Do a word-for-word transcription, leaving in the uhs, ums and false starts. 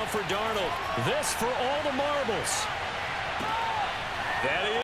for Darnold. This for all the marbles. That is